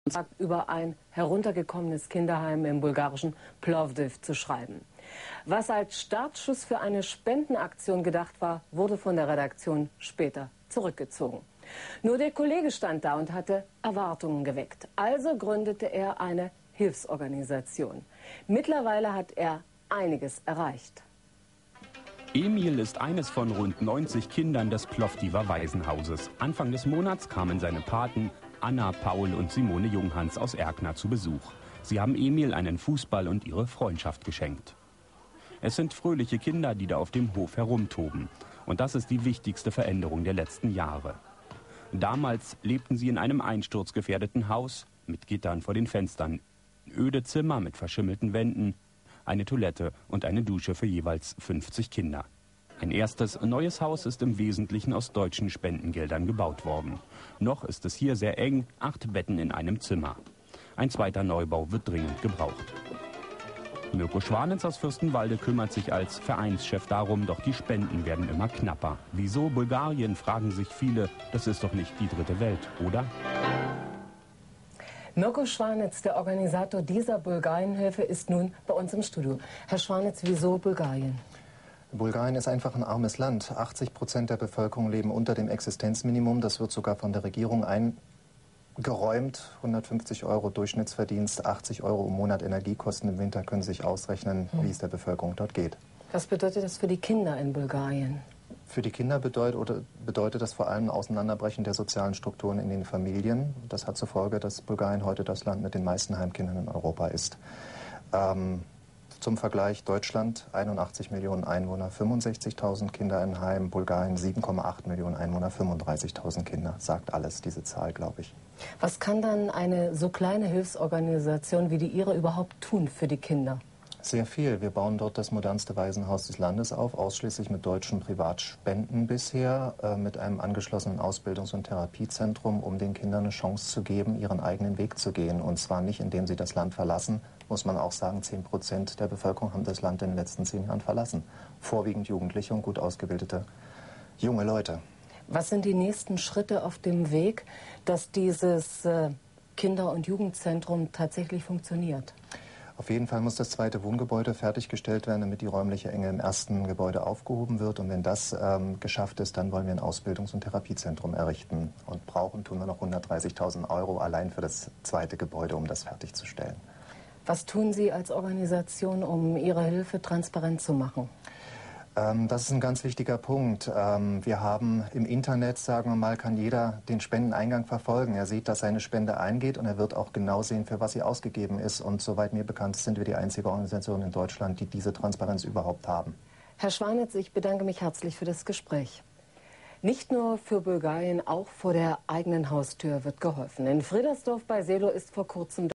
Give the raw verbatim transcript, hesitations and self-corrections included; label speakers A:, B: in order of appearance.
A: über ein heruntergekommenes Kinderheim im bulgarischen Plovdiv zu schreiben. Was als Startschuss für eine Spendenaktion gedacht war, wurde von der Redaktion später zurückgezogen. Nur der Kollege stand da und hatte Erwartungen geweckt. Also gründete er eine Hilfsorganisation. Mittlerweile hat er einiges erreicht.
B: Emil ist eines von rund neunzig Kindern des Plovdiver Waisenhauses. Anfang des Monats kamen seine Paten Anna, Paul und Simone Junghans aus Erkner zu Besuch. Sie haben Emil einen Fußball und ihre Freundschaft geschenkt. Es sind fröhliche Kinder, die da auf dem Hof herumtoben. Und das ist die wichtigste Veränderung der letzten Jahre. Damals lebten sie in einem einsturzgefährdeten Haus mit Gittern vor den Fenstern. Öde Zimmer mit verschimmelten Wänden, eine Toilette und eine Dusche für jeweils fünfzig Kinder. Ein erstes neues Haus ist im Wesentlichen aus deutschen Spendengeldern gebaut worden. Noch ist es hier sehr eng, acht Betten in einem Zimmer. Ein zweiter Neubau wird dringend gebraucht. Mirko Schwanitz aus Fürstenwalde kümmert sich als Vereinschef darum, doch die Spenden werden immer knapper. Wieso Bulgarien, fragen sich viele. Das ist doch nicht die dritte Welt, oder?
A: Mirko Schwanitz, der Organisator dieser Bulgarienhilfe, ist nun bei uns im Studio. Herr Schwanitz, wieso Bulgarien?
C: Bulgarien ist einfach ein armes Land. achtzig Prozent der Bevölkerung leben unter dem Existenzminimum. Das wird sogar von der Regierung eingeräumt. hundertfünfzig Euro Durchschnittsverdienst, achtzig Euro im Monat Energiekosten im Winter. Können Sie sich ausrechnen, hm. wie es der Bevölkerung dort geht.
A: Was bedeutet das für die Kinder in Bulgarien?
C: Für die Kinder bedeutet, oder bedeutet das vor allem ein Auseinanderbrechen der sozialen Strukturen in den Familien. Das hat zur Folge, dass Bulgarien heute das Land mit den meisten Heimkindern in Europa ist. Ähm, Zum Vergleich: Deutschland einundachtzig Millionen Einwohner, fünfundsechzigtausend Kinder in Heim, Bulgarien sieben Komma acht Millionen Einwohner, fünfunddreißigtausend Kinder. Sagt alles, diese Zahl, glaube ich.
A: Was kann dann eine so kleine Hilfsorganisation wie die Ihre überhaupt tun für die Kinder?
C: Sehr viel. Wir bauen dort das modernste Waisenhaus des Landes auf, ausschließlich mit deutschen Privatspenden bisher, äh, mit einem angeschlossenen Ausbildungs- und Therapiezentrum, um den Kindern eine Chance zu geben, ihren eigenen Weg zu gehen. Und zwar nicht, indem sie das Land verlassen. Muss man auch sagen, zehn Prozent der Bevölkerung haben das Land in den letzten zehn Jahren verlassen. Vorwiegend Jugendliche und gut ausgebildete junge Leute.
A: Was sind die nächsten Schritte auf dem Weg, dass dieses äh, Kinder- und Jugendzentrum tatsächlich funktioniert?
C: Auf jeden Fall muss das zweite Wohngebäude fertiggestellt werden, damit die räumliche Enge im ersten Gebäude aufgehoben wird. Und wenn das ähm, geschafft ist, dann wollen wir ein Ausbildungs- und Therapiezentrum errichten. Und brauchen tun wir noch hundertdreißigtausend Euro allein für das zweite Gebäude, um das fertigzustellen.
A: Was tun Sie als Organisation, um Ihre Hilfe transparent zu machen?
C: Ähm, das ist ein ganz wichtiger Punkt. Ähm, wir haben im Internet, sagen wir mal, kann jeder den Spendeneingang verfolgen. Er sieht, dass seine Spende eingeht und er wird auch genau sehen, für was sie ausgegeben ist. Und soweit mir bekannt ist, sind wir die einzige Organisation in Deutschland, die diese Transparenz überhaupt haben.
A: Herr Schwanitz, ich bedanke mich herzlich für das Gespräch. Nicht nur für Bulgarien, auch vor der eigenen Haustür wird geholfen. In Friedersdorf bei Seelow ist vor kurzem